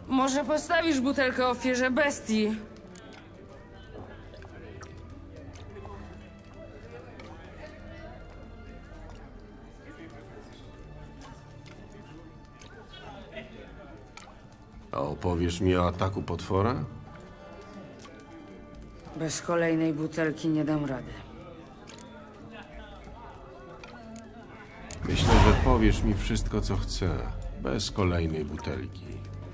Może postawisz butelkę ofierze bestii? A opowiesz mi o ataku potwora? Bez kolejnej butelki nie dam rady. Myślę, że powiesz mi wszystko, co chcę, bez kolejnej butelki.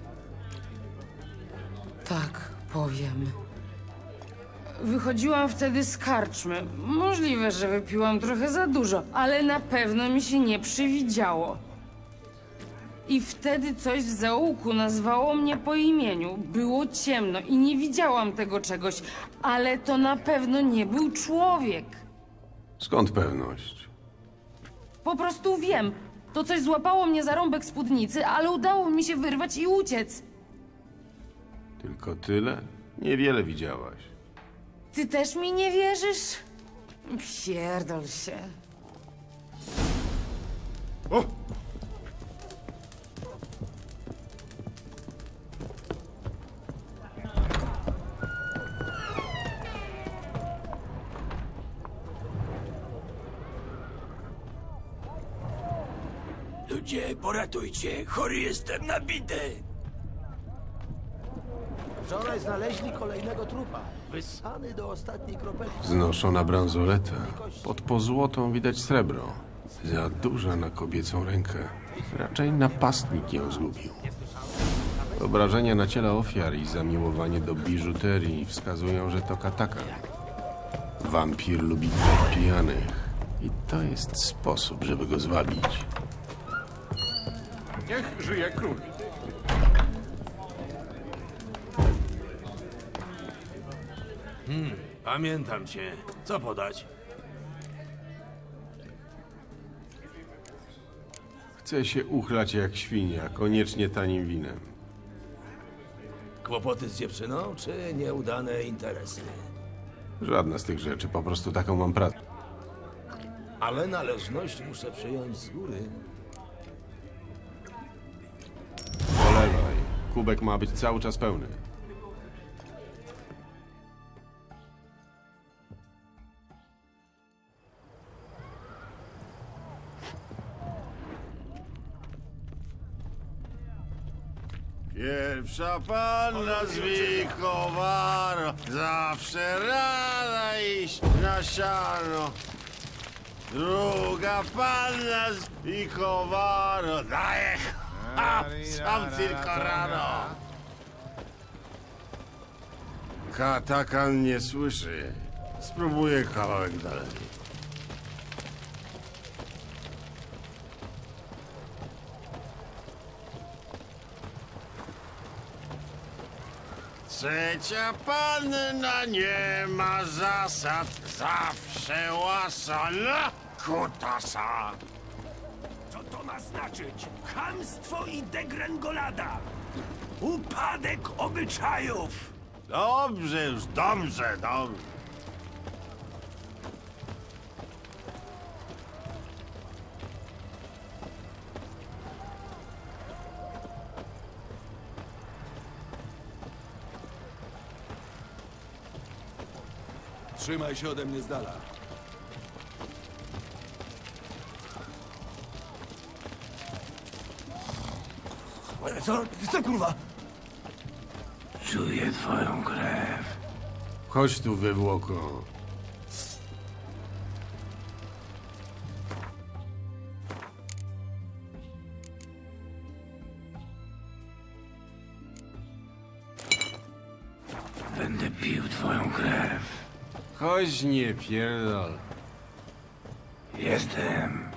Tak, powiem. Wychodziłam wtedy z karczmy. Możliwe, że wypiłam trochę za dużo, ale na pewno mi się nie przywidziało. I wtedy coś w zaułku nazwało mnie po imieniu. Było ciemno i nie widziałam tego czegoś, ale to na pewno nie był człowiek. Skąd pewność? Po prostu wiem. To coś złapało mnie za rąbek spódnicy, ale udało mi się wyrwać i uciec. Tylko tyle? Niewiele widziałaś. Ty też mi nie wierzysz? Pierdol się. O! Ludzie, poratujcie! Chory jestem na bidę! Wczoraj znaleźli kolejnego trupa. Wyssany do ostatniej kropelki. Znoszona bransoleta. Pod pozłotą widać srebro. Za duża na kobiecą rękę. Raczej napastnik ją zgubił. Obrażenia na ciele ofiar i zamiłowanie do biżuterii wskazują, że to kataka. Wampir lubi krew pijanych. I to jest sposób, żeby go zwabić. Niech żyje król. Pamiętam cię. Co podać? Chce się uchlać jak świnia, koniecznie tanim winem. Kłopoty z dziewczyną, czy nieudane interesy? Żadna z tych rzeczy, po prostu taką mam pracę. Ale należność muszę przyjąć z góry. Polewaj. Kubek ma być cały czas pełny. Pierwsza panna z Wikowaro, zawsze rada iść na siano. Druga panna z Wikowaro, daje, sam tylko rano. Katakan nie słyszy, spróbuję kawałek dalej. Trzecia panna nie ma zasad, zawsze łasana kutasa. Co to ma znaczyć? Chamstwo i degrengolada! Upadek obyczajów! Dobrze już, dobrze. Trzymaj się ode mnie z dala. Co kurwa? Czuję twoją krew. Chodź tu, wywłoko. Będę pił twoją krew. Chodź, nie pierdol. Jestem.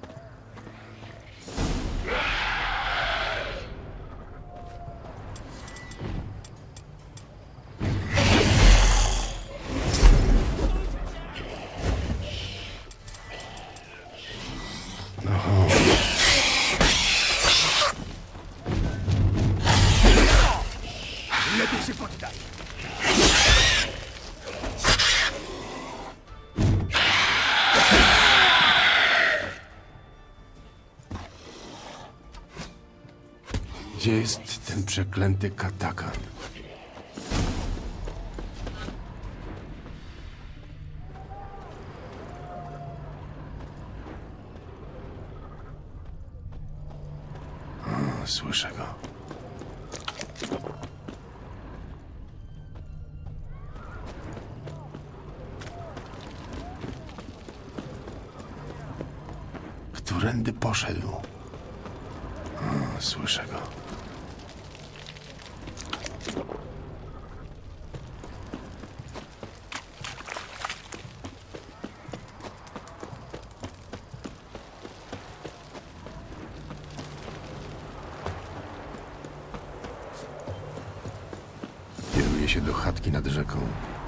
Lepiej się poddaj. Gdzie jest ten przeklęty Katakan? Słyszę go. Którędy poszedł? Słyszę go. Kieruje się do chatki nad rzeką.